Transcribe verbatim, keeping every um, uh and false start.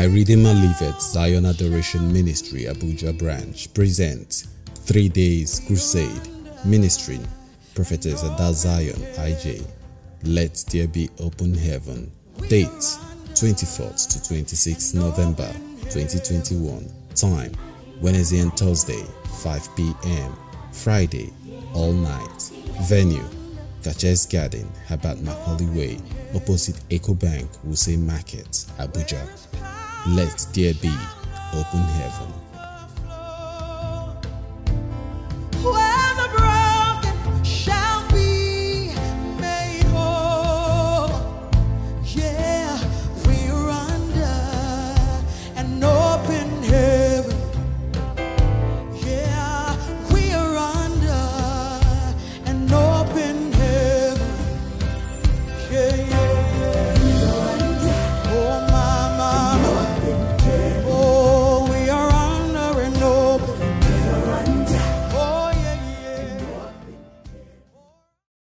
My Redeemer Liveth Zion Adoration Ministry Abuja branch presents Three Days Crusade ministering Prophetess Ada Zion I J. Let there be open heaven. Date twenty-fourth to twenty-sixth November twenty twenty-one. Time Wednesday and Thursday five p m Friday all night. Venue Duchess Garden, Herbert Macaulay Way, opposite EcoBank, Wuse Market, Abuja. Let there be open heaven.